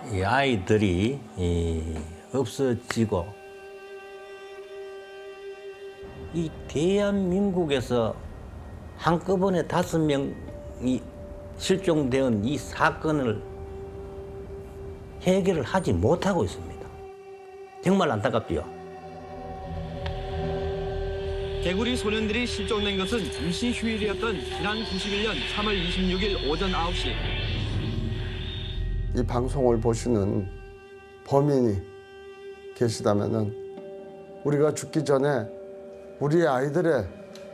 이 아이들이 없어지고 이 대한민국에서 한꺼번에 5명이 실종된 이 사건을 해결을 하지 못하고 있습니다. 정말 안타깝지요. 개구리 소년들이 실종된 것은 임시 휴일이었던 지난 91년 3월 26일 오전 9시. 이 방송을 보시는 범인이 계시다면은 우리가 죽기 전에 우리 아이들의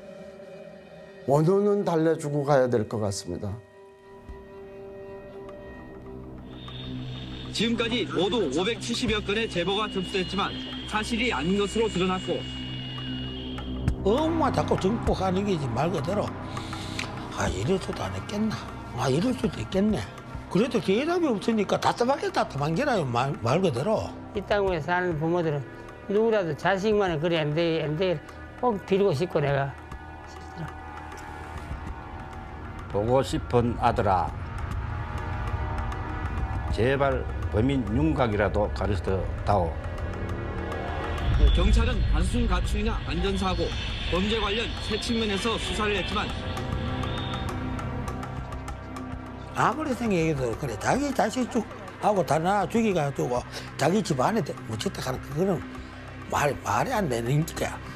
원혼은 달래주고 가야 될 것 같습니다. 지금까지 모두 570여 건의 제보가 접수됐지만 사실이 아닌 것으로 드러났고 엄마 자꾸 정복하는 게지 말 그대로 이럴 수도 안 했겠나 이럴 수도 있겠네. 그래도 대답이 없으니까 답답한 게라요 말 그대로. 이 땅에 사는 부모들은 누구라도 자식만은 그래 안 돼 꼭 빌고 싶고 내가 보고 싶은 아들아, 제발 범인 윤곽이라도 가르쳐다오. 경찰은 단순 가출이나 안전사고, 범죄 관련 세 측면에서 수사를 했지만 아무리 생각해도 그래 자기 자식 하고 다 죽이가지고 자기 집안에 묻혔다 하는 그거는 말이 안 되는 거야.